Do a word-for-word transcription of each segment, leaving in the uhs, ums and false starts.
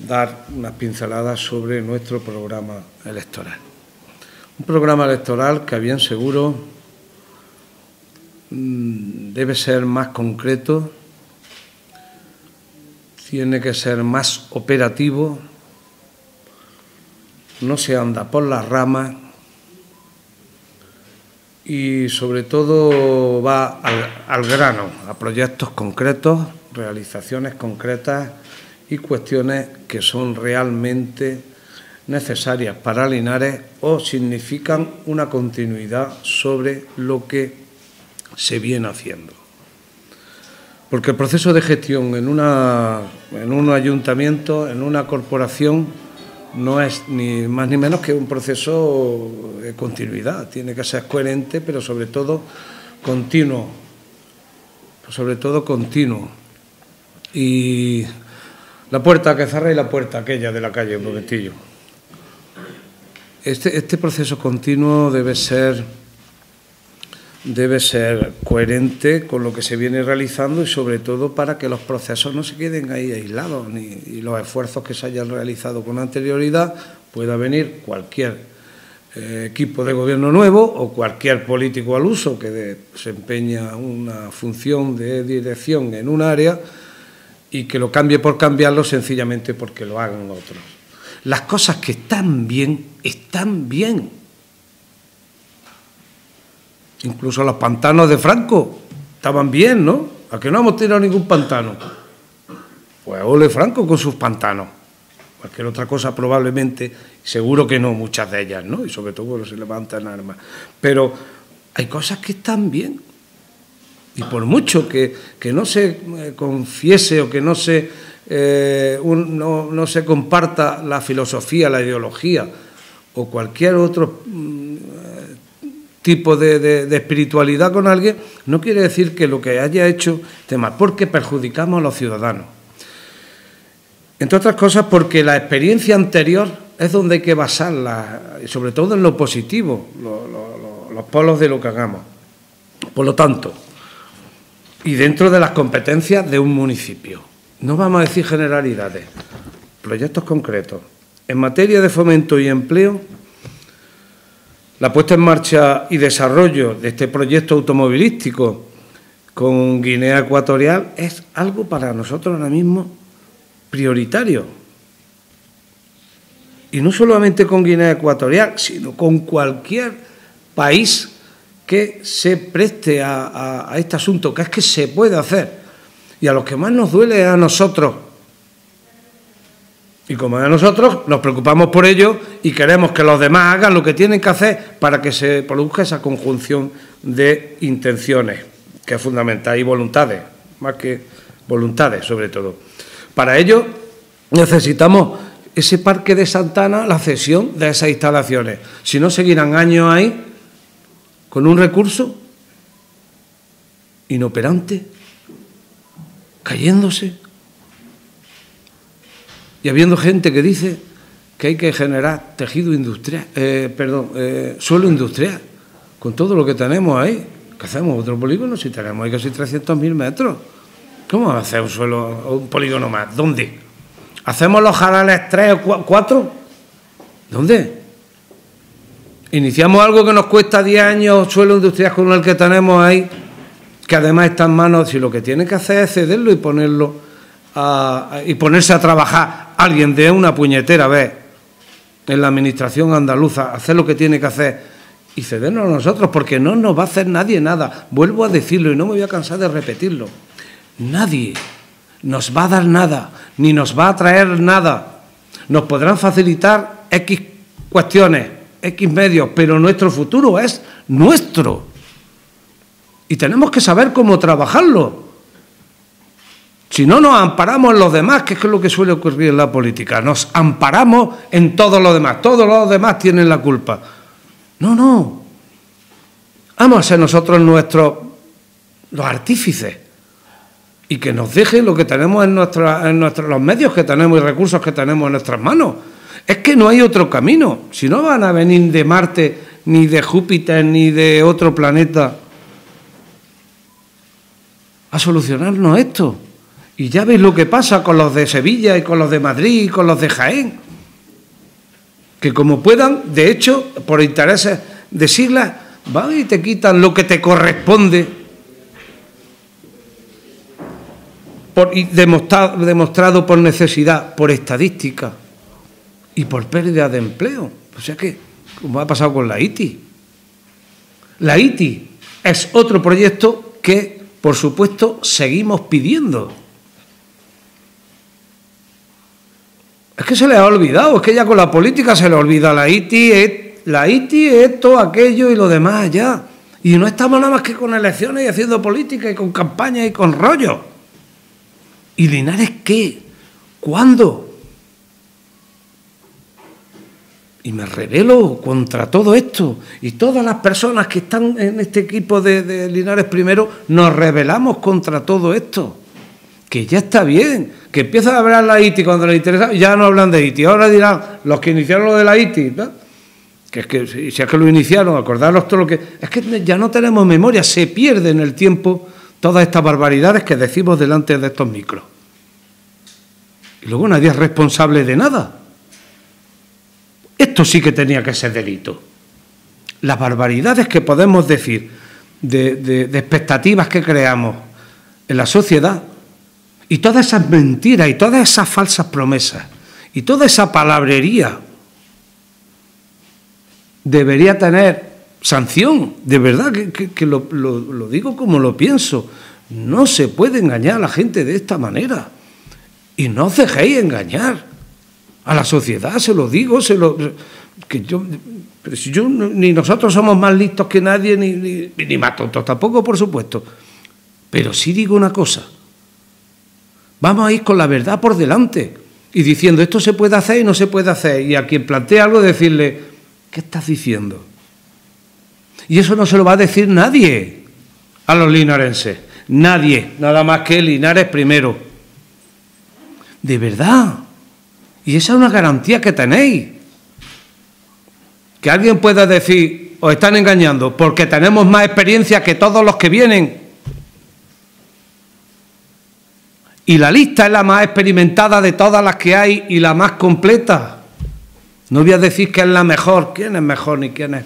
dar unas pinceladas sobre nuestro programa electoral. Un programa electoral que, a bien seguro, debe ser más concreto, tiene que ser más operativo, no se anda por las ramas y, sobre todo, va al, al grano, a proyectos concretos, realizaciones concretas y cuestiones que son realmente necesarias para Linares o significan una continuidad sobre lo que se viene haciendo. Porque el proceso de gestión en, una, en un ayuntamiento, en una corporación, no es ni más ni menos que un proceso de continuidad. Tiene que ser coherente, pero sobre todo continuo. Sobre todo continuo. Y la puerta que cerra y la puerta aquella de la calle, un momentillo. Este, este proceso continuo debe ser, debe ser coherente con lo que se viene realizando y, sobre todo, para que los procesos no se queden ahí aislados ni, y los esfuerzos que se hayan realizado con anterioridad pueda venir cualquier eh, equipo de gobierno nuevo o cualquier político al uso que desempeña una función de dirección en un área y que lo cambie por cambiarlo sencillamente porque lo hagan otros. Las cosas que están bien, están bien. Incluso los pantanos de Franco estaban bien, ¿no? ¿A que no hemos tirado ningún pantano? Pues ole Franco con sus pantanos. Cualquier otra cosa probablemente, seguro que no, muchas de ellas, ¿no? Y sobre todo cuando se levantan armas. Pero hay cosas que están bien. Y por mucho que, que no se eh, confiese o que no se, eh, un, no, no se comparta la filosofía, la ideología o cualquier otro mm, tipo de, de, de espiritualidad con alguien, no quiere decir que lo que haya hecho esté mal, porque perjudicamos a los ciudadanos. Entre otras cosas porque la experiencia anterior es donde hay que basarla, y sobre todo en lo positivo, lo, lo, lo, los polos de lo que hagamos. Por lo tanto, y dentro de las competencias de un municipio. No vamos a decir generalidades, proyectos concretos. En materia de fomento y empleo, la puesta en marcha y desarrollo de este proyecto automovilístico con Guinea Ecuatorial es algo para nosotros ahora mismo prioritario. Y no solamente con Guinea Ecuatorial, sino con cualquier país que se preste a, a, a este asunto, que es que se puede hacer. Y a los que más nos duele es a nosotros. Y como es a nosotros, nos preocupamos por ello y queremos que los demás hagan lo que tienen que hacer para que se produzca esa conjunción de intenciones, que es fundamental, y voluntades, más que voluntades sobre todo. Para ello necesitamos ese parque de Santana, la cesión de esas instalaciones. Si no, seguirán años ahí con un recurso inoperante, cayéndose, y habiendo gente que dice que hay que generar tejido industrial, eh, perdón, eh, suelo industrial, con todo lo que tenemos ahí. ¿Qué hacemos? ¿Otro polígono? Si tenemos ahí casi trescientos mil metros. ¿Cómo vamos a hacer un suelo, un polígono más? ¿Dónde? ¿Hacemos los jarales tres o cuatro? ¿Dónde? Iniciamos algo que nos cuesta diez años, suelo industrial con el que tenemos ahí, que además está en manos, si lo que tiene que hacer es cederlo y ponerlo a, a, y ponerse a trabajar alguien de una puñetera vez en la administración andaluza, hacer lo que tiene que hacer y cedernos a nosotros, porque no nos va a hacer nadie nada. Vuelvo a decirlo y no me voy a cansar de repetirlo. Nadie nos va a dar nada, ni nos va a traer nada. Nos podrán facilitar X cuestiones, X medios, pero nuestro futuro es nuestro. Y tenemos que saber cómo trabajarlo. Si no nos amparamos en los demás, que es lo que suele ocurrir en la política, nos amparamos en todos los demás, todos los demás tienen la culpa. No, no. Vamos a ser nosotros nuestros, los artífices, y que nos dejen lo que tenemos en, nuestra, en nuestros, los medios que tenemos y recursos que tenemos en nuestras manos. Es que no hay otro camino. Si no van a venir de Marte, ni de Júpiter, ni de otro planeta a solucionarnos esto. Y ya veis lo que pasa con los de Sevilla y con los de Madrid y con los de Jaén. Que como puedan, de hecho, por intereses de siglas, van y te quitan lo que te corresponde por, y demostrado, demostrado por necesidad, por estadística y por pérdida de empleo. O sea que, como ha pasado con la I T I. La I T I es otro proyecto que, por supuesto, seguimos pidiendo. Es que se les ha olvidado, es que ya con la política se les olvida la I T I, la I T I, esto, aquello y lo demás ya. Y no estamos nada más que con elecciones y haciendo política y con campañas y con rollo. ¿Y Linares qué? ¿Cuándo? Y me rebelo contra todo esto. Y todas las personas que están en este equipo de, de Linares Primero nos rebelamos contra todo esto. Que ya está bien, que empiezan a hablar la I T I cuando les interesa, ya no hablan de I T I. Ahora dirán los que iniciaron lo de la I T I, ¿no? Que es que si es que lo iniciaron, acordaros todo lo que... Es que ya no tenemos memoria, se pierde en el tiempo todas estas barbaridades que decimos delante de estos micros. Y luego nadie es responsable de nada. Esto sí que tenía que ser delito. Las barbaridades que podemos decir de, de, de expectativas que creamos en la sociedad y todas esas mentiras y todas esas falsas promesas y toda esa palabrería debería tener sanción, de verdad, que, que, que lo, lo, lo digo como lo pienso. No se puede engañar a la gente de esta manera. Y no os dejéis engañar a la sociedad, se lo digo, se lo, que yo, pero si yo, ni nosotros somos más listos que nadie, ni, ni, ni más tontos tampoco, por supuesto. Pero sí digo una cosa. Vamos a ir con la verdad por delante y diciendo esto se puede hacer y no se puede hacer. Y a quien plantea algo decirle, ¿qué estás diciendo? Y eso no se lo va a decir nadie a los linarenses. Nadie, nada más que Linares Primero. De verdad. Y esa es una garantía que tenéis. Que alguien pueda decir, os están engañando, porque tenemos más experiencia que todos los que vienen. Y la lista es la más experimentada de todas las que hay y la más completa. No voy a decir que es la mejor, quién es mejor ni quién es.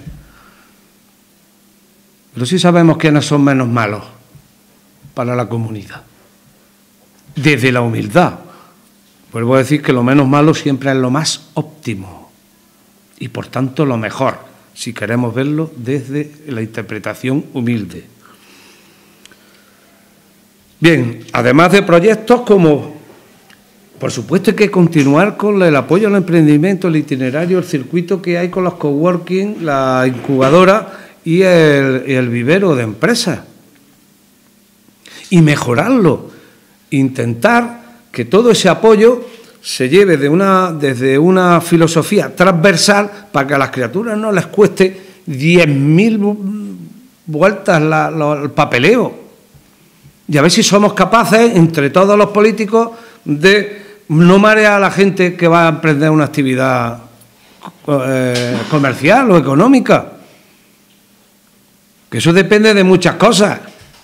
Pero sí sabemos quiénes son menos malos para la comunidad. Desde la humildad. Vuelvo a decir que lo menos malo siempre es lo más óptimo. Y por tanto lo mejor, si queremos verlo desde la interpretación humilde. Bien, además de proyectos como, por supuesto, hay que continuar con el apoyo al emprendimiento, el itinerario, el circuito que hay con los coworking, la incubadora y el, y el vivero de empresas. Y mejorarlo, intentar que todo ese apoyo se lleve de una, desde una filosofía transversal para que a las criaturas no les cueste diez mil vueltas la, la, el papeleo. Y a ver si somos capaces, entre todos los políticos, de no marear a la gente que va a emprender una actividad eh, comercial o económica. Que eso depende de muchas cosas.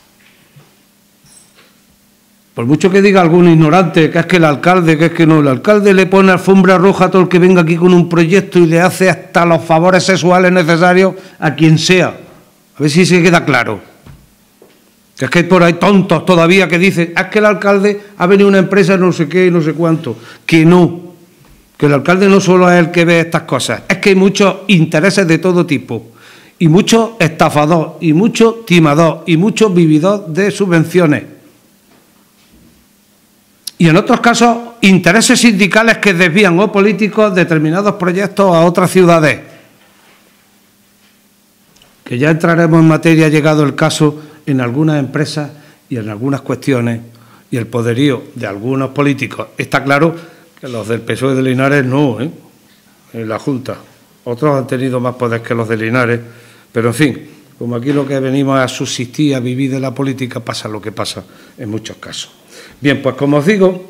Por mucho que diga algún ignorante que es que el alcalde, que es que no, el alcalde le pone alfombra roja a todo el que venga aquí con un proyecto y le hace hasta los favores sexuales necesarios a quien sea. A ver si se queda claro. Que es que hay por ahí tontos todavía que dicen, es que el alcalde ha venido una empresa no sé qué y no sé cuánto. Que no, que el alcalde no solo es el que ve estas cosas, es que hay muchos intereses de todo tipo, y muchos estafadores, y muchos timadores, y muchos vividores de subvenciones. Y en otros casos, intereses sindicales que desvían o políticos determinados proyectos a otras ciudades. Que ya entraremos en materia, llegado el caso, en algunas empresas y en algunas cuestiones, y el poderío de algunos políticos. Está claro que los del P S O E de Linares no, ¿eh? En la Junta. Otros han tenido más poder que los de Linares, pero en fin, como aquí lo que venimos a subsistir, a vivir de la política, pasa lo que pasa en muchos casos. Bien, pues como os digo,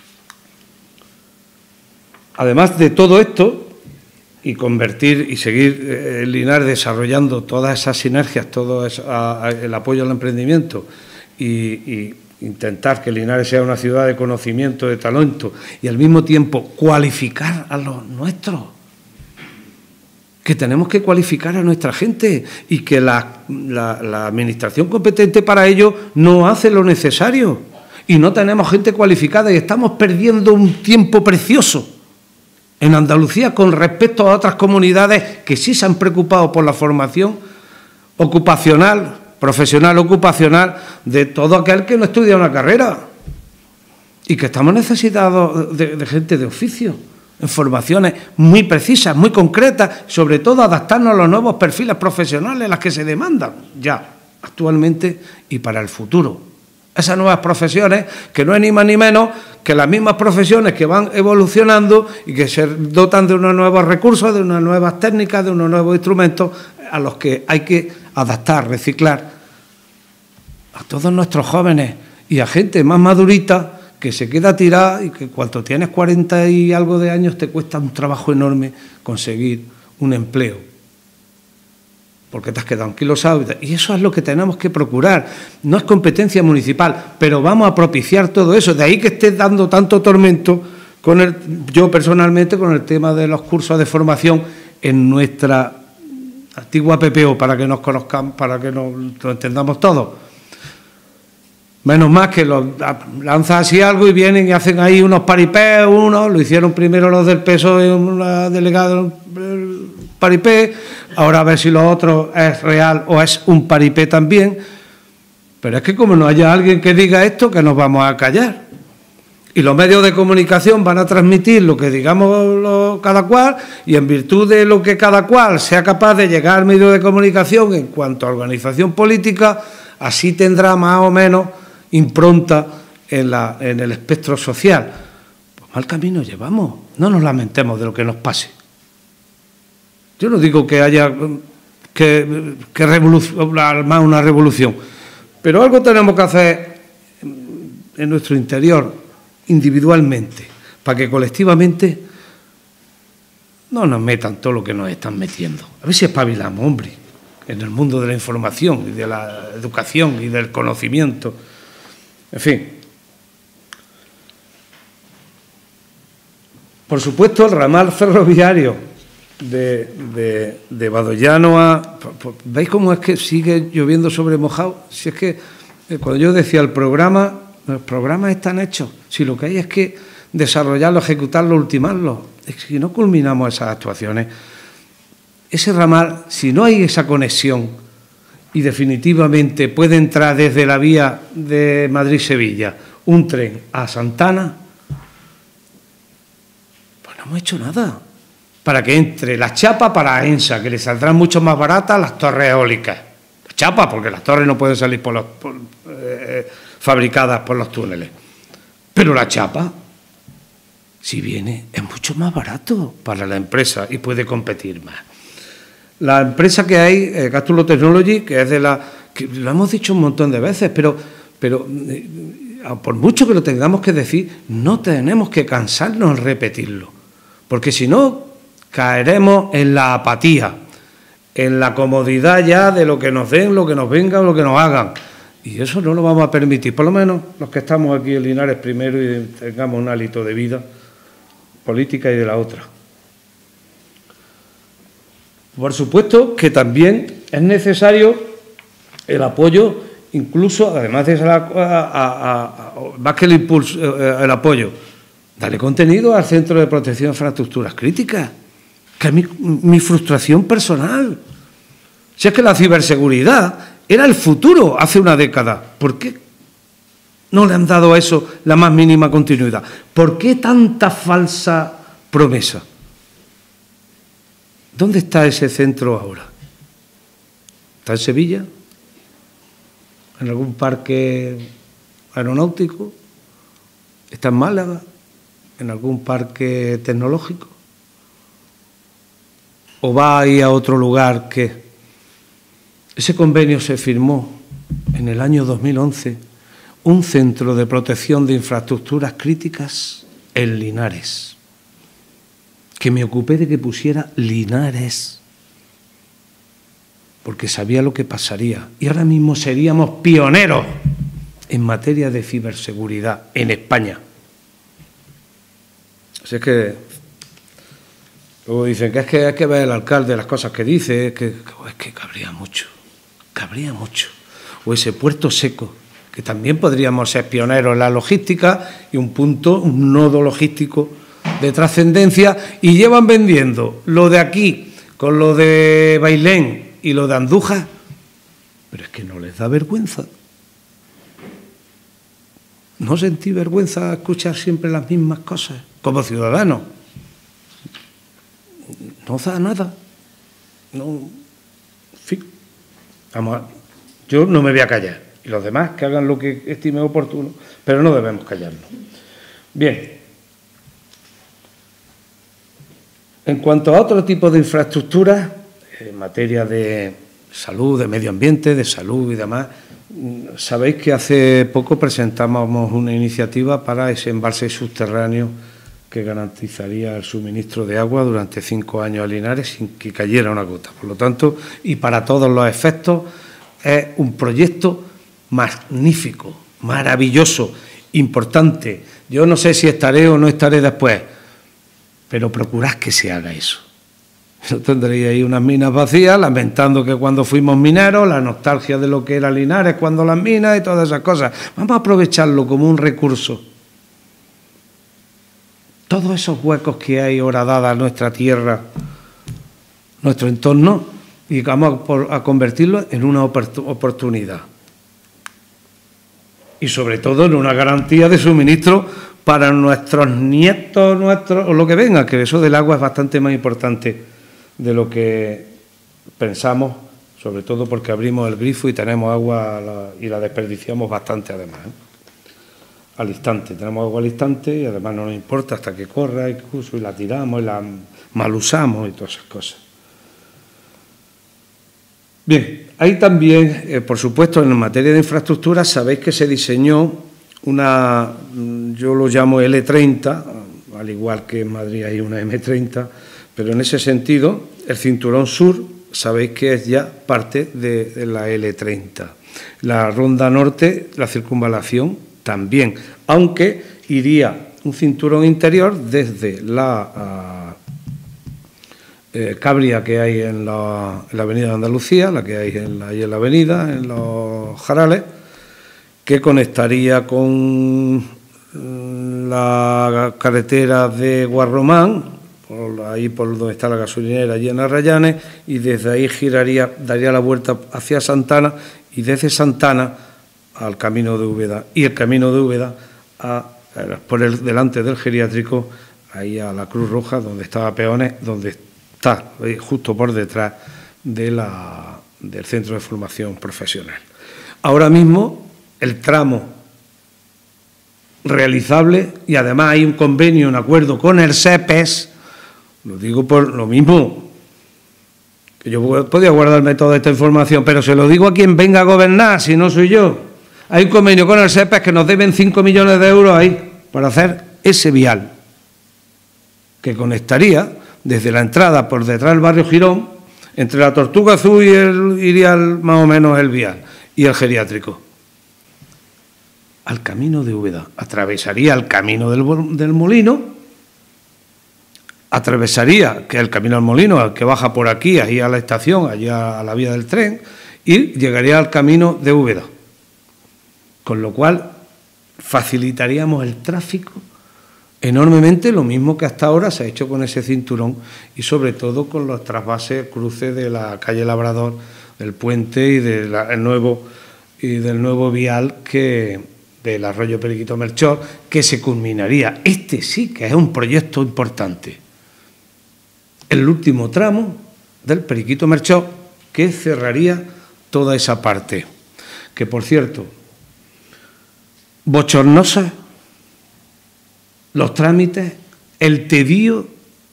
además de todo esto, y convertir y seguir eh, en Linares desarrollando todas esas sinergias, todo eso, a, a, el apoyo al emprendimiento y, y intentar que Linares sea una ciudad de conocimiento, de talento, y al mismo tiempo cualificar a los nuestros, que tenemos que cualificar a nuestra gente y que la, la, la administración competente para ello no hace lo necesario y no tenemos gente cualificada y estamos perdiendo un tiempo precioso en Andalucía con respecto a otras comunidades que sí se han preocupado por la formación ocupacional, profesional ocupacional de todo aquel que no estudia una carrera y que estamos necesitados de, de gente de oficio, en formaciones muy precisas, muy concretas, sobre todo adaptarnos a los nuevos perfiles profesionales, las que se demandan ya actualmente y para el futuro. Esas nuevas profesiones que no es ni más ni menos que las mismas profesiones que van evolucionando y que se dotan de unos nuevos recursos, de unas nuevas técnicas, de unos nuevos instrumentos a los que hay que adaptar, reciclar a todos nuestros jóvenes y a gente más madurita que se queda tirada y que cuando tienes cuarenta y algo de años te cuesta un trabajo enorme conseguir un empleo, porque te has quedado anquilosado. Y eso es lo que tenemos que procurar. No es competencia municipal, pero vamos a propiciar todo eso. De ahí que estés dando tanto tormento, con el, yo personalmente, con el tema de los cursos de formación en nuestra antigua P P O, para que nos conozcan, para que nos, lo entendamos todos. Menos más que los lanzan así algo y vienen y hacen ahí unos paripés, unos, lo hicieron primero los del P S O E, una delegada paripé, ahora a ver si lo otro es real o es un paripé también, pero es que como no haya alguien que diga esto, que nos vamos a callar. Y los medios de comunicación van a transmitir lo que digamos lo, cada cual, y en virtud de lo que cada cual sea capaz de llegar al medio de comunicación en cuanto a organización política, así tendrá más o menos impronta en, la, en el espectro social. Pues mal camino llevamos, no nos lamentemos de lo que nos pase. Yo no digo que haya que, que armar una revolución, pero algo tenemos que hacer en nuestro interior, individualmente, para que colectivamente no nos metan todo lo que nos están metiendo. A ver si espabilamos, hombre, en el mundo de la información y de la educación y del conocimiento. En fin. Por supuesto, el ramal ferroviario de, de, de Badollano a... ¿Veis cómo es que sigue lloviendo sobre mojado? Si es que cuando yo decía el programa, los programas están hechos. Si lo que hay es que desarrollarlo, ejecutarlo, ultimarlo. Si no culminamos esas actuaciones, ese ramal, si no hay esa conexión y definitivamente puede entrar desde la vía de Madrid-Sevilla un tren a Santana, pues no hemos hecho nada. Para que entre la chapa para ENSA, que le saldrán mucho más baratas las torres eólicas. La chapa, porque las torres no pueden salir por los, por, eh, fabricadas por los túneles. Pero la chapa, si viene, es mucho más barato para la empresa y puede competir más. La empresa que hay, eh, Castulo Technology, que es de la... que lo hemos dicho un montón de veces, pero, pero eh, por mucho que lo tengamos que decir, no tenemos que cansarnos en repetirlo, porque si no, caeremos en la apatía, en la comodidad ya de lo que nos den, lo que nos venga o lo que nos hagan. Y eso no lo vamos a permitir, por lo menos los que estamos aquí en Linares primero y tengamos un hálito de vida política y de la otra. Por supuesto que también es necesario el apoyo, incluso, además de la, a, a, a, más que el impulso, el apoyo, darle contenido al Centro de Protección de Infraestructuras Críticas, que es mi, mi frustración personal. Si es que la ciberseguridad era el futuro hace una década, ¿por qué no le han dado a eso la más mínima continuidad? ¿Por qué tanta falsa promesa? ¿Dónde está ese centro ahora? ¿Está en Sevilla? ¿En algún parque aeronáutico? ¿Está en Málaga? ¿En algún parque tecnológico? ¿O va a ir a otro lugar que...? Ese convenio se firmó en el año dos mil once, un centro de protección de infraestructuras críticas en Linares, que me ocupé de que pusiera Linares, porque sabía lo que pasaría. Y ahora mismo seríamos pioneros en materia de ciberseguridad en España. Así es que luego dicen que es que hay que ver el alcalde las cosas que dice, es que, es que cabría mucho, cabría mucho. O ese puerto seco, que también podríamos ser pioneros en la logística y un punto, un nodo logístico de trascendencia, y llevan vendiendo lo de aquí con lo de Bailén y lo de Andújar, pero es que no les da vergüenza. ¿No sentí vergüenza escuchar siempre las mismas cosas como ciudadanos? No da nada. No, en fin, vamos a, yo no me voy a callar. Y los demás que hagan lo que estime oportuno, pero no debemos callarnos. Bien. En cuanto a otro tipo de infraestructuras, en materia de salud, de medio ambiente, de salud y demás, sabéis que hace poco presentamos una iniciativa para ese embalse subterráneo que garantizaría el suministro de agua durante cinco años a Linares sin que cayera una gota. Por lo tanto, y para todos los efectos, es un proyecto magnífico, maravilloso, importante. Yo no sé si estaré o no estaré después, pero procurad que se haga eso. No tendréis ahí unas minas vacías, lamentando que cuando fuimos mineros, la nostalgia de lo que era Linares cuando las minas y todas esas cosas. Vamos a aprovecharlo como un recurso. Todos esos huecos que hay horadada a nuestra tierra, nuestro entorno, y vamos a convertirlo en una oportunidad. Y sobre todo en una garantía de suministro para nuestros nietos, nuestros, o lo que venga, que eso del agua es bastante más importante de lo que pensamos, sobre todo porque abrimos el grifo y tenemos agua la, y la desperdiciamos bastante además, ¿eh? Al instante, tenemos agua al instante y además no nos importa hasta que corra incluso y la tiramos y la mal usamos y todas esas cosas. Bien, hay también, eh, por supuesto, en materia de infraestructuras, sabéis que se diseñó una, yo lo llamo L treinta, al igual que en Madrid hay una M treinta, pero en ese sentido, el cinturón sur, sabéis que es ya parte de, de la L treinta. La ronda norte, la circunvalación, también, aunque iría un cinturón interior desde la uh, eh, cabria que hay en la, en la avenida de Andalucía, la que hay en la, en la avenida, en los Jarales, que conectaría con la carretera de Guarromán, por ahí por donde está la gasolinera, allí en Arrayanes, y desde ahí giraría, daría la vuelta hacia Santana, y desde Santana al camino de Úbeda, y el camino de Úbeda a, por el delante del geriátrico, ahí a la Cruz Roja, donde estaba Peones, donde está justo por detrás de la, del Centro de Formación Profesional. Ahora mismo, el tramo realizable, y además hay un convenio, un acuerdo con el SEPES, lo digo por lo mismo, que yo podía guardarme toda esta información, pero se lo digo a quien venga a gobernar, si no soy yo. Hay un convenio con el SEPES que nos deben cinco millones de euros ahí para hacer ese vial, que conectaría desde la entrada por detrás del barrio Girón, entre la Tortuga Azul y el, iría el, más o menos el vial, y el geriátrico, al camino de Úbeda. Atravesaría el camino del, del Molino, atravesaría, que es el camino del Molino, el que baja por aquí, ahí a la estación, allá a la vía del tren, y llegaría al camino de Úbeda. Con lo cual facilitaríamos el tráfico enormemente, lo mismo que hasta ahora se ha hecho con ese cinturón y sobre todo con los trasvases, cruces de la calle Labrador, del puente y, de la, el nuevo, y del nuevo vial que, del arroyo Periquito Melchor, que se culminaría. Este sí que es un proyecto importante. El último tramo del Periquito Melchor, que cerraría toda esa parte. Que, por cierto, bochornosa, los trámites, el tedio,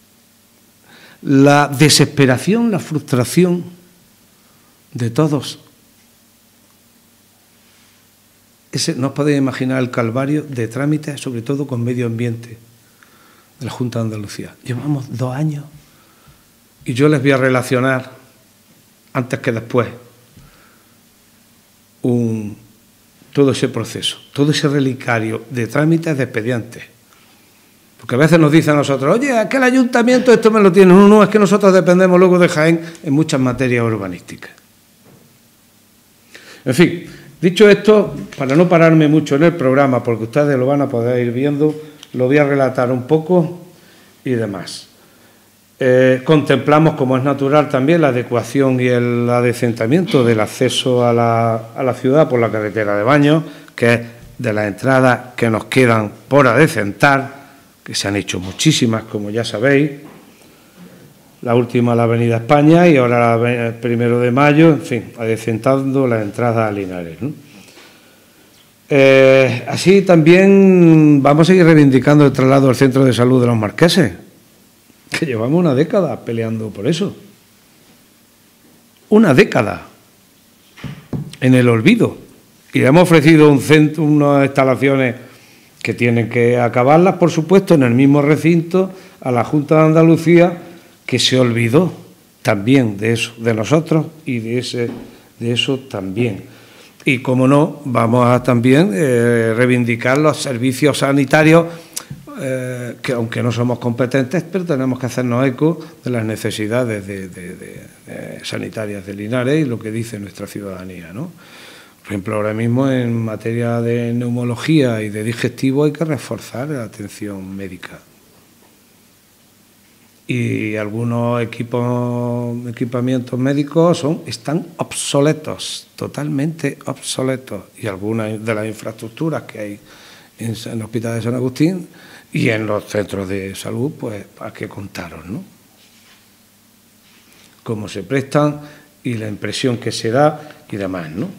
la desesperación, la frustración de todos. Ese, no os podéis imaginar el calvario de trámites, sobre todo con medio ambiente, de la Junta de Andalucía. Llevamos dos años y yo les voy a relacionar, antes que después, un todo ese proceso, todo ese relicario de trámites de expedientes. Porque a veces nos dicen a nosotros, oye, es que el ayuntamiento esto me lo tiene. No, no, es que nosotros dependemos luego de Jaén en muchas materias urbanísticas. En fin, dicho esto, para no pararme mucho en el programa, porque ustedes lo van a poder ir viendo, lo voy a relatar un poco y demás. Eh, contemplamos, como es natural también, la adecuación y el adecentamiento del acceso a la, a la ciudad por la carretera de Baños, que es de las entradas que nos quedan por adecentar, que se han hecho muchísimas, como ya sabéis. La última, la Avenida España, y ahora el primero de mayo, en fin, adecentando la entrada a Linares, ¿no? Eh, así también vamos a seguir reivindicando el traslado al centro de salud de los marqueses, que llevamos una década peleando por eso. Una década en el olvido. Y le hemos ofrecido un centro, unas instalaciones que tienen que acabarlas, por supuesto, en el mismo recinto, a la Junta de Andalucía, que se olvidó también de eso, de nosotros y de, ese, de eso también. Y, como no, vamos a también eh, reivindicar los servicios sanitarios, eh, que aunque no somos competentes, pero tenemos que hacernos eco de las necesidades de, de, de, de sanitarias de Linares y lo que dice nuestra ciudadanía, ¿no? Por ejemplo, ahora mismo en materia de neumología y de digestivo hay que reforzar la atención médica. Y algunos equipos, equipamientos médicos son, están obsoletos, totalmente obsoletos. Y algunas de las infraestructuras que hay en, en el Hospital de San Agustín y en los centros de salud, pues hay que contaros, ¿no? Cómo se prestan y la impresión que se da y demás, ¿no?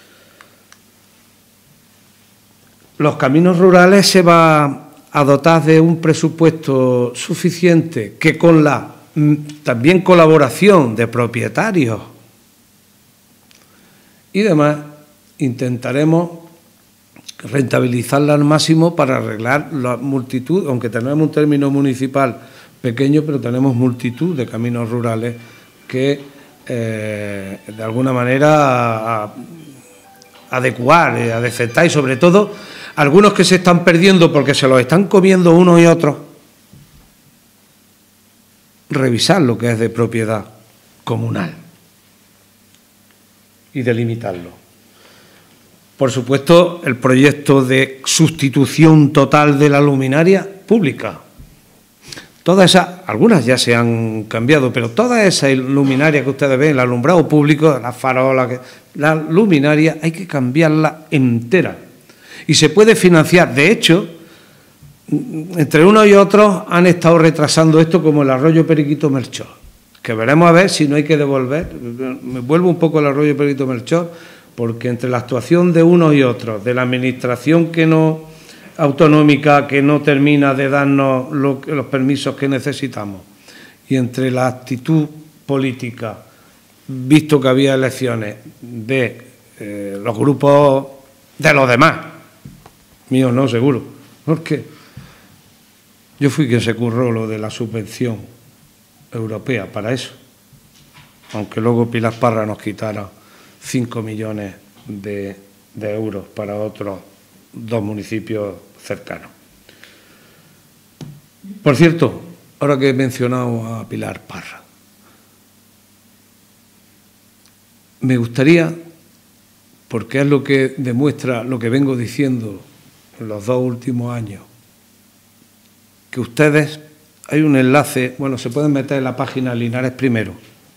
Los caminos rurales se va a dotar de un presupuesto suficiente que, con la también colaboración de propietarios y demás, intentaremos rentabilizarla al máximo para arreglar la multitud, aunque tenemos un término municipal pequeño, pero tenemos multitud de caminos rurales que eh, de alguna manera a, a adecuar, eh, adecentar, y sobre todo algunos que se están perdiendo porque se los están comiendo unos y otros, revisar lo que es de propiedad comunal y delimitarlo. Por supuesto, el proyecto de sustitución total de la luminaria pública. Todas esas, algunas ya se han cambiado, pero toda esa luminaria que ustedes ven, el alumbrado público, las farolas, la luminaria, hay que cambiarla entera. Y se puede financiar. De hecho, entre unos y otros han estado retrasando esto, como el arroyo Periquito Melchor, que veremos a ver si no hay que devolver. Me vuelvo un poco al arroyo Periquito Melchor, porque entre la actuación de unos y otros, de la administración que no autonómica que no termina de darnos lo, los permisos que necesitamos, y entre la actitud política, visto que había elecciones, de eh, los grupos de los demás, míos no, seguro, porque yo fui quien se curró lo de la subvención europea para eso, aunque luego Pilar Parra nos quitara cinco millones de, de euros para otros dos municipios cercanos. Por cierto, ahora que he mencionado a Pilar Parra, me gustaría, porque es lo que demuestra lo que vengo diciendo en los dos últimos años, que ustedes, hay un enlace, bueno, se pueden meter en la página Linares Primero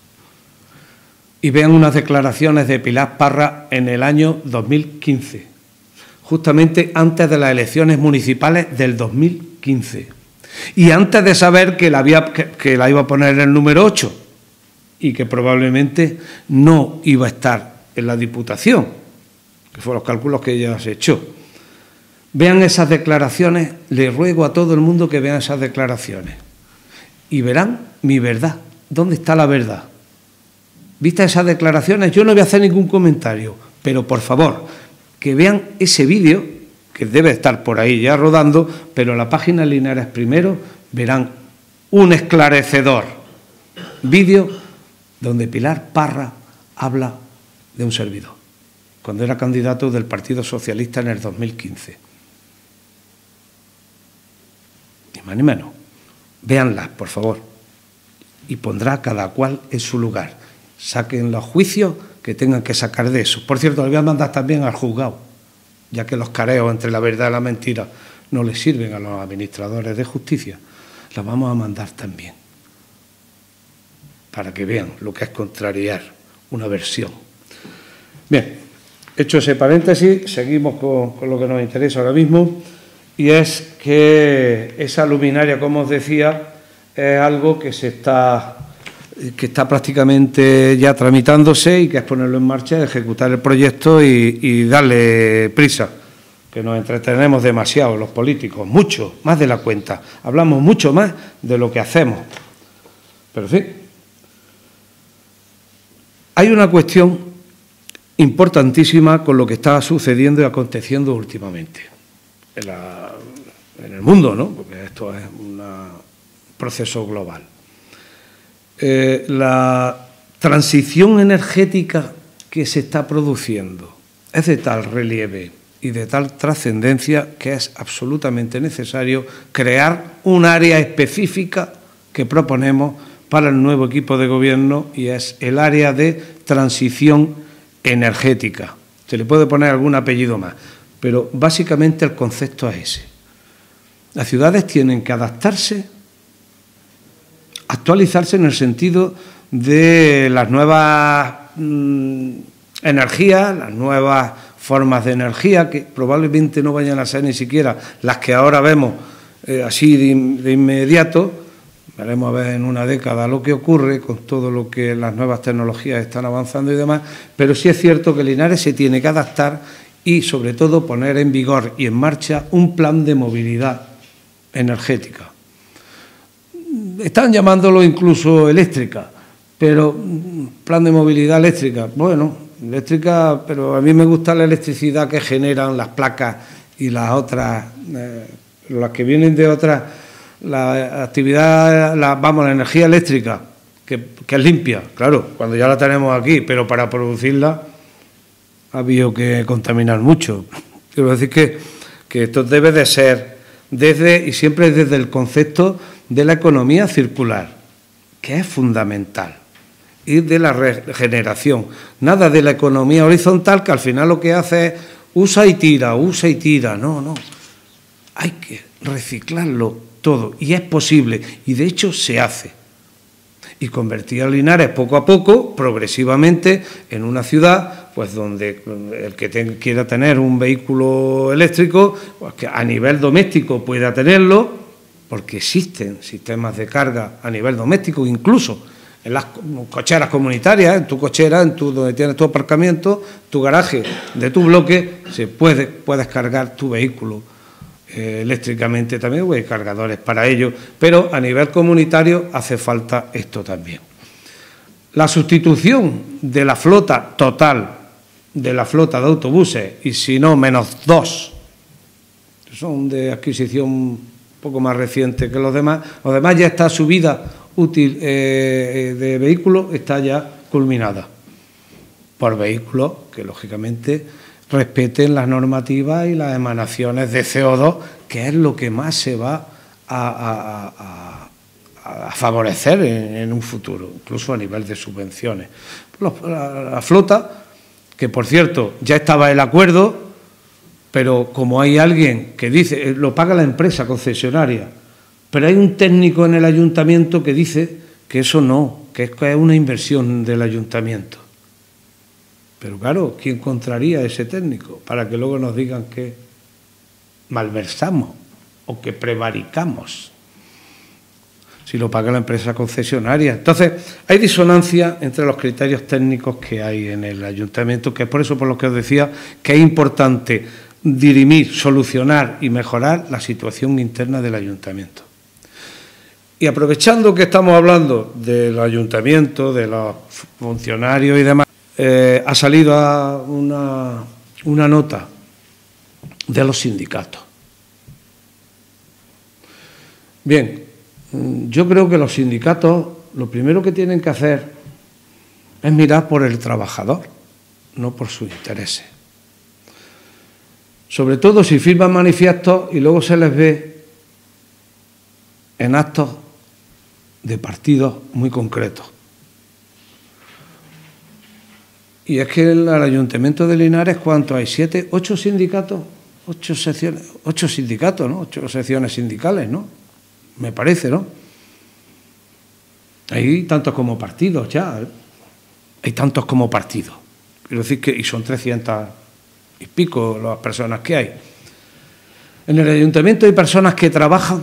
y vean unas declaraciones de Pilar Parra en el año dos mil quince, justamente antes de las elecciones municipales del dos mil quince, y antes de saber que la, había, que, que la iba a poner en el número ocho y que probablemente no iba a estar en la Diputación, que fueron los cálculos que ella se echó. Vean esas declaraciones, les ruego a todo el mundo que vean esas declaraciones y verán mi verdad, dónde está la verdad. Vistas esas declaraciones, yo no voy a hacer ningún comentario, pero por favor, que vean ese vídeo, que debe estar por ahí ya rodando, pero en la página Linares Primero verán un esclarecedor vídeo donde Pilar Parra habla de un servidor, cuando era candidato del Partido Socialista en el dos mil quince. Ni más ni menos. Véanlas, por favor. Y pondrá cada cual en su lugar. Saquen los juicios que tengan que sacar de eso. Por cierto, le voy a mandar también al juzgado, ya que los careos entre la verdad y la mentira no les sirven a los administradores de justicia. Los vamos a mandar también, para que vean lo que es contrariar una versión. Bien, hecho ese paréntesis, seguimos con, con lo que nos interesa ahora mismo, y es que esa luminaria, como os decía, es algo que se está, que está prácticamente ya tramitándose y que es ponerlo en marcha, ejecutar el proyecto y, y darle prisa, que nos entretenemos demasiado los políticos, mucho, más de la cuenta. Hablamos mucho más de lo que hacemos. Pero en fin, hay una cuestión importantísima con lo que está sucediendo y aconteciendo últimamente en, la, en el mundo, ¿no? Porque esto es un proceso global. Eh, la transición energética que se está produciendo es de tal relieve y de tal trascendencia que es absolutamente necesario crear un área específica que proponemos para el nuevo equipo de gobierno, y es el área de transición energética. Se le puede poner algún apellido más, pero básicamente el concepto es ese. Las ciudades tienen que adaptarse, actualizarse en el sentido de las nuevas mmm, energías, las nuevas formas de energía, que probablemente no vayan a ser ni siquiera las que ahora vemos eh, así de, de inmediato. Veremos a ver en una década lo que ocurre con todo lo que las nuevas tecnologías están avanzando y demás, pero sí es cierto que Linares se tiene que adaptar y, sobre todo, poner en vigor y en marcha un plan de movilidad energética. Están llamándolo incluso eléctrica, pero plan de movilidad eléctrica, bueno, eléctrica, pero a mí me gusta la electricidad que generan las placas y las otras, eh, las que vienen de otras, la actividad, la, vamos, la energía eléctrica, que, que es limpia, claro, cuando ya la tenemos aquí, pero para producirla ha habido que contaminar mucho. Quiero decir que, que esto debe de ser desde, y siempre desde el concepto de la economía circular, que es fundamental, y de la regeneración. Nada de la economía horizontal, que al final lo que hace es usa y tira, usa y tira. No, no. Hay que reciclarlo todo, y es posible, y de hecho se hace. Y convertir a Linares poco a poco, progresivamente, en una ciudad pues donde el que te, quiera tener un vehículo eléctrico, pues que a nivel doméstico pueda tenerlo, porque existen sistemas de carga a nivel doméstico, incluso en las cocheras comunitarias, en tu cochera, en tu, donde tienes tu aparcamiento, tu garaje de tu bloque, se puede, puedes cargar tu vehículo eh, eléctricamente también, o hay cargadores para ello, pero a nivel comunitario hace falta esto también. La sustitución de la flota total, de la flota de autobuses, y si no, menos dos, son de adquisición un poco más reciente que los demás, los demás ya está su vida útil eh, de vehículos, está ya culminada por vehículos que lógicamente respeten las normativas y las emanaciones de C O dos, que es lo que más se va a, a, a, a favorecer en, en un futuro, incluso a nivel de subvenciones. La, la flota, que por cierto ya estaba el acuerdo, pero como hay alguien que dice, lo paga la empresa concesionaria, pero hay un técnico en el ayuntamiento que dice que eso no, que es una inversión del ayuntamiento. Pero claro, ¿quién contraría a ese técnico? Para que luego nos digan que malversamos o que prevaricamos, si lo paga la empresa concesionaria. Entonces, hay disonancia entre los criterios técnicos que hay en el ayuntamiento, que es por eso por lo que os decía que es importante dirimir, solucionar y mejorar la situación interna del ayuntamiento. Y aprovechando que estamos hablando del ayuntamiento, de los funcionarios y demás, eh, ha salido a una, una nota de los sindicatos. Bien, yo creo que los sindicatos lo primero que tienen que hacer es mirar por el trabajador, no por sus intereses. sobre todo si firman manifiestos y luego se les ve en actos de partidos muy concretos. Y es que el, el Ayuntamiento de Linares, ¿cuántos hay? ¿Siete? ¿Ocho sindicatos? Ocho secciones, ocho sindicatos, ¿no? Ocho secciones sindicales, ¿no? Me parece, ¿no? Hay tantos como partidos ya, ¿eh? Hay tantos como partidos. Quiero decir que, y son trescientas y pico las personas que hay. En el Ayuntamiento hay personas que trabajan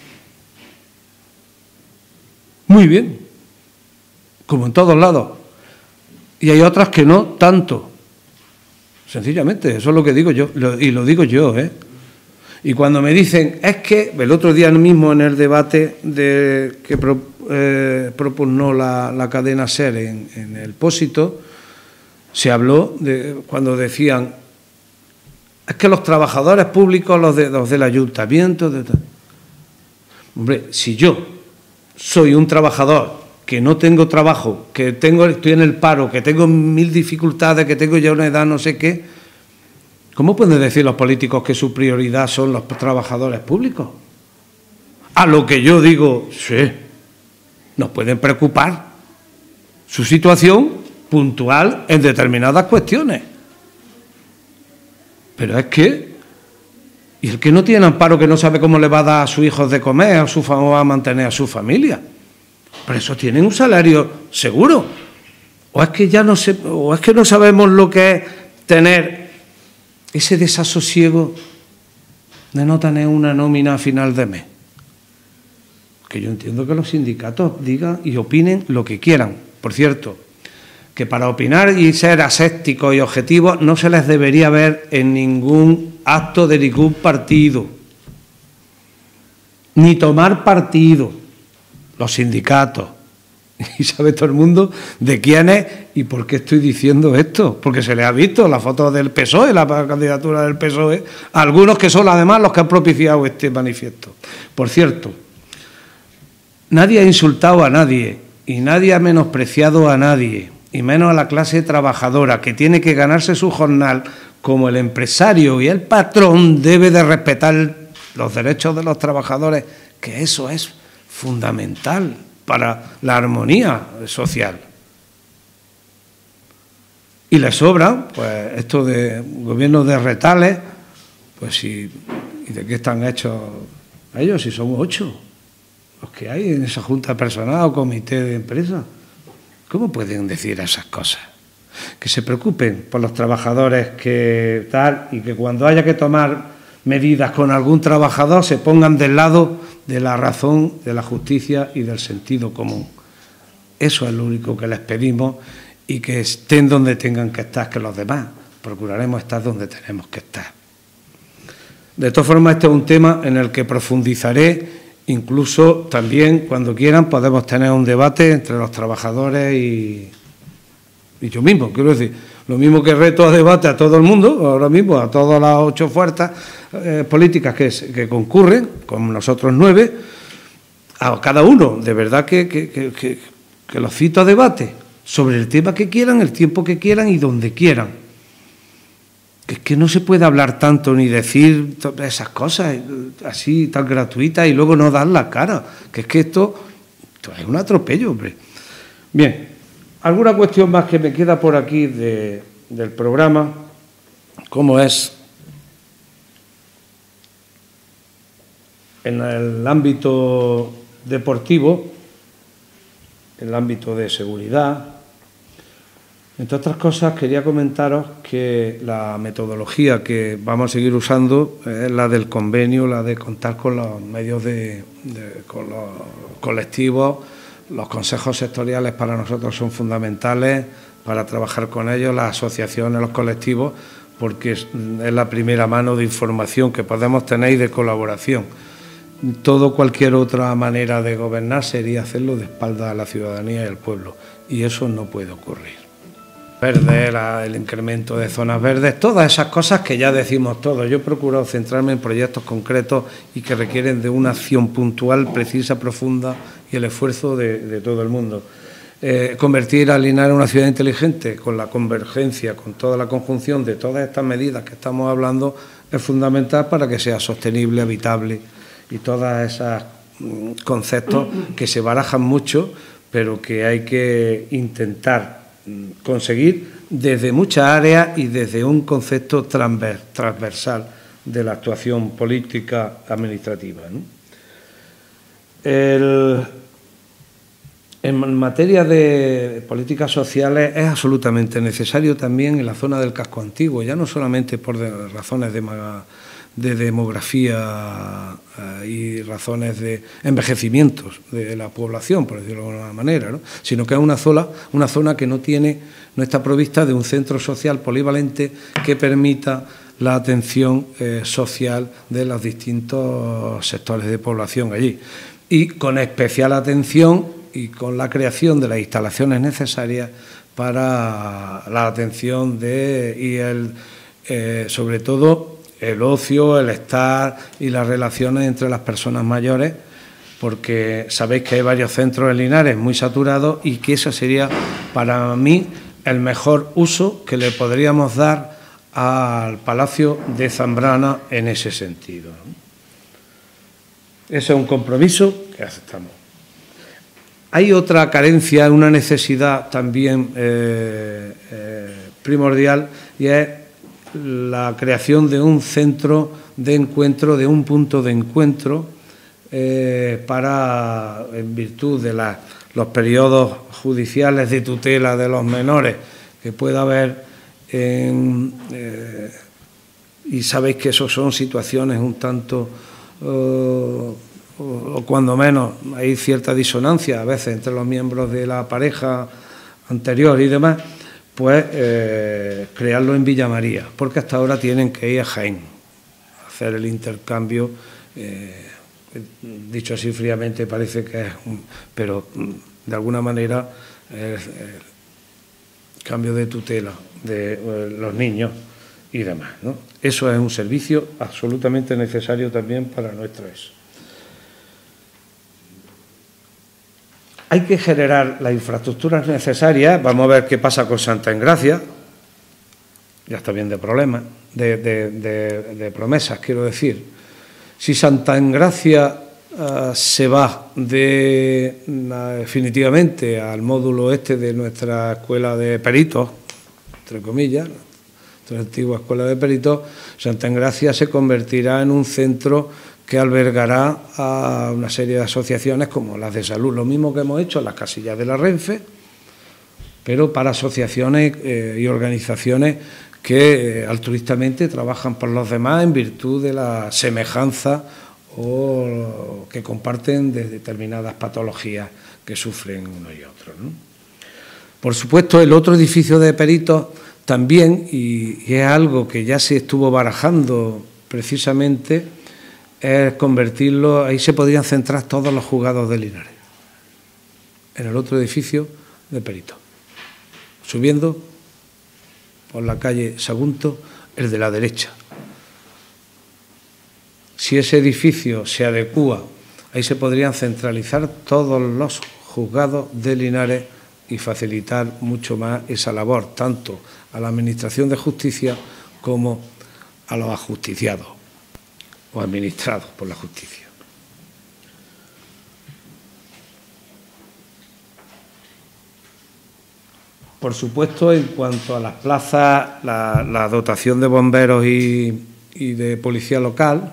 muy bien, como en todos lados, y hay otras que no tanto. Sencillamente, eso es lo que digo yo, y lo digo yo, ¿eh? Y cuando me dicen, es que el otro día mismo en el debate de, que pro, eh, propugnó la, la cadena SER en, en el Pósito, se habló de cuando decían, es que los trabajadores públicos, los, de, los del ayuntamiento, de, hombre, si yo soy un trabajador que no tengo trabajo, que tengo, estoy en el paro, que tengo mil dificultades, que tengo ya una edad no sé qué, ¿cómo pueden decir los políticos que su prioridad son los trabajadores públicos? A lo que yo digo, sí, nos pueden preocupar su situación puntual en determinadas cuestiones. Pero es que, y el que no tiene amparo, que no sabe cómo le va a dar a sus hijos de comer, o, su, o va a mantener a su familia, por eso tienen un salario seguro. O es que ya no sé, o es que no sabemos lo que es tener ese desasosiego de no tener una nómina a final de mes. Que yo entiendo que los sindicatos digan y opinen lo que quieran. Por cierto, que para opinar y ser asépticos y objetivos no se les debería ver en ningún acto de ningún partido, ni tomar partido. Los sindicatos, y sabe todo el mundo de quién es y por qué estoy diciendo esto, porque se les ha visto la foto del P S O E, la candidatura del P S O E, algunos que son además los que han propiciado este manifiesto. Por cierto, nadie ha insultado a nadie y nadie ha menospreciado a nadie, y menos a la clase trabajadora, que tiene que ganarse su jornal como el empresario y el patrón debe de respetar los derechos de los trabajadores, que eso es fundamental para la armonía social. Y les sobra, pues, esto de gobiernos de retales, pues sí, ¿y de qué están hechos ellos? Si son ocho los que hay en esa junta de personal o comité de empresa. ¿Cómo pueden decir esas cosas? Que se preocupen por los trabajadores, que tal, y que cuando haya que tomar medidas con algún trabajador se pongan del lado de la razón, de la justicia y del sentido común. Eso es lo único que les pedimos, y que estén donde tengan que estar, que los demás procuraremos estar donde tenemos que estar. De todas formas, este es un tema en el que profundizaré, incluso también cuando quieran podemos tener un debate entre los trabajadores y, y yo mismo, quiero decir, lo mismo que reto a debate a todo el mundo, ahora mismo a todas las ocho fuerzas eh, políticas que, que concurren, con nosotros nueve, a cada uno, de verdad que, que, que, que, que los cito a debate sobre el tema que quieran, el tiempo que quieran y donde quieran. Que es que no se puede hablar tanto ni decir esas cosas así tan gratuitas y luego no dar la cara, que es que esto, esto es un atropello, hombre. Bien, alguna cuestión más que me queda por aquí de, del programa, como es en el ámbito deportivo, en el ámbito de seguridad. Entre otras cosas, quería comentaros que la metodología que vamos a seguir usando es la del convenio, la de contar con los medios de, de con los colectivos. Los consejos sectoriales para nosotros son fundamentales para trabajar con ellos, las asociaciones, los colectivos, porque es, es la primera mano de información que podemos tener y de colaboración. Todo cualquier otra manera de gobernar sería hacerlo de espaldas a la ciudadanía y al pueblo, y eso no puede ocurrir. Verde, la, el incremento de zonas verdes, todas esas cosas que ya decimos todos. Yo procuro centrarme en proyectos concretos y que requieren de una acción puntual, precisa, profunda y el esfuerzo de, de todo el mundo. eh, convertir a Linares en una ciudad inteligente, con la convergencia, con toda la conjunción de todas estas medidas que estamos hablando, es fundamental para que sea sostenible, habitable y todos esos conceptos que se barajan mucho, pero que hay que intentar conseguir desde muchas áreas y desde un concepto transversal de la actuación política administrativa, ¿no? El, en materia de políticas sociales es absolutamente necesario también en la zona del casco antiguo, ya no solamente por de, razones de, de demografía eh, y razones de envejecimientos de la población, por decirlo de alguna manera, ¿no? Sino que es una zona, una zona que no tiene, no está provista de un centro social polivalente que permita la atención eh, social de los distintos sectores de población allí. Y con especial atención y con la creación de las instalaciones necesarias para la atención de y el eh, sobre todo el ocio, el estar y las relaciones entre las personas mayores, porque sabéis que hay varios centros en Linares muy saturados y que ese sería para mí el mejor uso que le podríamos dar al Palacio de Zambrana en ese sentido, ¿no? Ese es un compromiso que aceptamos. Hay otra carencia, una necesidad también eh, eh, primordial, y es la creación de un centro de encuentro, de un punto de encuentro eh, para, en virtud de la, los periodos judiciales de tutela de los menores que pueda haber, en, eh, y sabéis que eso son situaciones un tanto... Uh, o cuando menos hay cierta disonancia a veces entre los miembros de la pareja anterior y demás, pues eh, crearlo en Villa María, porque hasta ahora tienen que ir a Jaén a hacer el intercambio, eh, dicho así fríamente parece que es un, pero de alguna manera es el cambio de tutela de eh, los niños y demás, ¿no? Eso es un servicio absolutamente necesario también para nuestro eso. Hay que generar las infraestructuras necesarias. Vamos a ver qué pasa con Santa Engracia. Ya está bien de problemas, de, de, de, de promesas, quiero decir. Si Santa Engracia uh, se va de, uh, definitivamente al módulo este de nuestra escuela de peritos, entre comillas, nuestra antigua escuela de peritos, Santa Engracia se convertirá en un centro que albergará a una serie de asociaciones como las de salud, lo mismo que hemos hecho en las casillas de la Renfe, pero para asociaciones eh, y organizaciones que eh, altruistamente trabajan por los demás en virtud de la semejanza o que comparten de determinadas patologías que sufren uno y otro, ¿no? Por supuesto, el otro edificio de peritos también, y, y es algo que ya se estuvo barajando precisamente, es convertirlo, ahí se podrían centrar todos los juzgados de Linares, en el otro edificio de peritos, subiendo por la calle Sagunto, el de la derecha. Si ese edificio se adecúa, ahí se podrían centralizar todos los juzgados de Linares y facilitar mucho más esa labor, tanto a la Administración de Justicia como a los ajusticiados o administrados por la justicia. Por supuesto, en cuanto a las plazas, la, la dotación de bomberos y, y de policía local,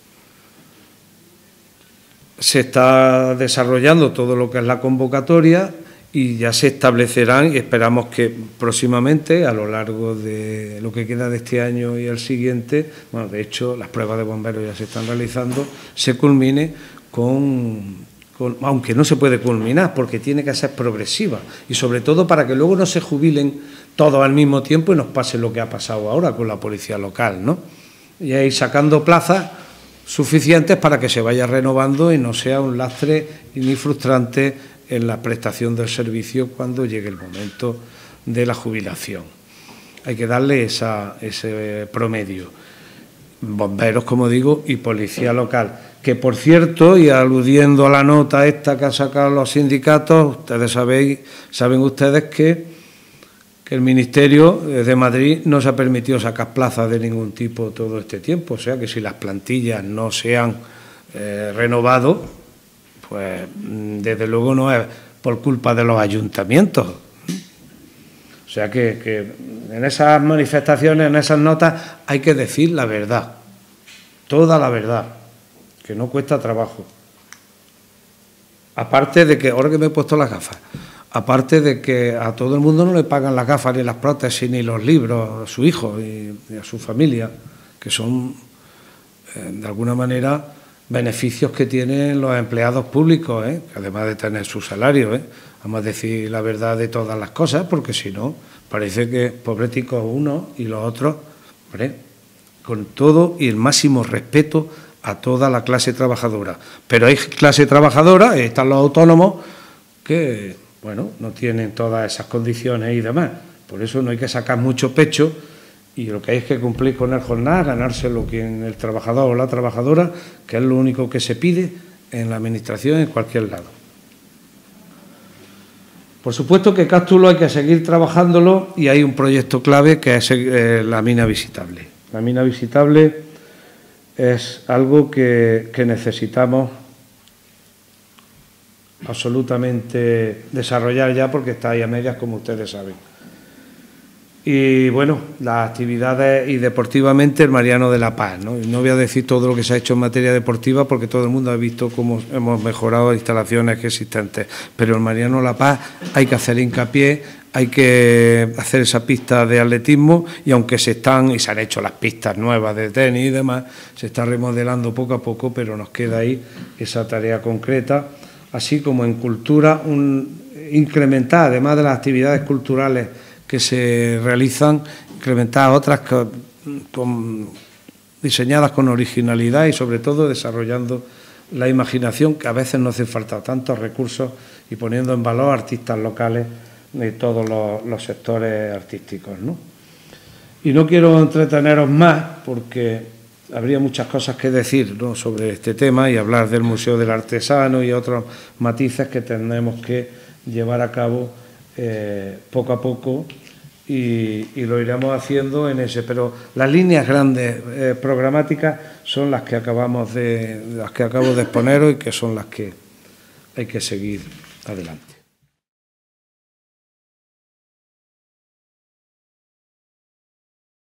se está desarrollando todo lo que es la convocatoria y ya se establecerán, y esperamos que próximamente, a lo largo de lo que queda de este año y el siguiente, bueno, de hecho, las pruebas de bomberos ya se están realizando, se culmine con, con, aunque no se puede culminar, porque tiene que ser progresiva, y sobre todo para que luego no se jubilen todos al mismo tiempo y nos pase lo que ha pasado ahora con la policía local, ¿no? Y ir sacando plazas suficientes para que se vaya renovando y no sea un lastre ni frustrante en la prestación del servicio cuando llegue el momento de la jubilación. Hay que darle esa, ese promedio. bomberos, como digo, y policía local. Que, por cierto, y aludiendo a la nota esta que han sacado los sindicatos, ustedes sabéis, saben ustedes que, que el Ministerio de Madrid no se ha permitido sacar plazas de ningún tipo todo este tiempo. O sea que si las plantillas no se han eh, renovado, pues desde luego no es por culpa de los ayuntamientos. O sea que, que en esas manifestaciones, en esas notas, hay que decir la verdad, toda la verdad, que no cuesta trabajo. Aparte de que, ahora que me he puesto las gafas, aparte de que a todo el mundo no le pagan las gafas, ni las prótesis, ni los libros, a su hijo y, y a su familia, que son, eh, de alguna manera, beneficios que tienen los empleados públicos, ¿eh? Además de tener su salario, ¿eh? Vamos a decir la verdad de todas las cosas, porque si no, parece que pobreticos unos y los otros, hombre, con todo y el máximo respeto a toda la clase trabajadora. Pero hay clase trabajadora, están los autónomos, que, bueno, no tienen todas esas condiciones y demás. Por eso no hay que sacar mucho pecho y lo que hay es que cumplir con el jornal, ganárselo quien el trabajador o la trabajadora, que es lo único que se pide en la administración en cualquier lado. Por supuesto que Cástulo hay que seguir trabajándolo y hay un proyecto clave que es eh, la mina visitable. La mina visitable es algo que, que necesitamos absolutamente desarrollar ya porque está ahí a medias, como ustedes saben. Y bueno, las actividades y deportivamente el Mariano de la Paz, ¿no? No voy a decir todo lo que se ha hecho en materia deportiva porque todo el mundo ha visto cómo hemos mejorado las instalaciones existentes, pero el Mariano de la Paz hay que hacer hincapié, hay que hacer esa pista de atletismo y aunque se están, y se han hecho las pistas nuevas de tenis y demás, se está remodelando poco a poco, pero nos queda ahí esa tarea concreta, así como en cultura, un, incrementar, además de las actividades culturales que se realizan, incrementar otras con, con, diseñadas con originalidad y sobre todo desarrollando la imaginación, que a veces no hace falta tantos recursos, y poniendo en valor artistas locales de todos los, los sectores artísticos, ¿no? Y no quiero entreteneros más porque habría muchas cosas que decir, ¿no?, sobre este tema y hablar del Museo del Artesano y otros matices que tenemos que llevar a cabo Eh, poco a poco y, y lo iremos haciendo en ese, pero las líneas grandes eh, programáticas son las que acabamos de las que acabo de exponeros y que son las que hay que seguir adelante.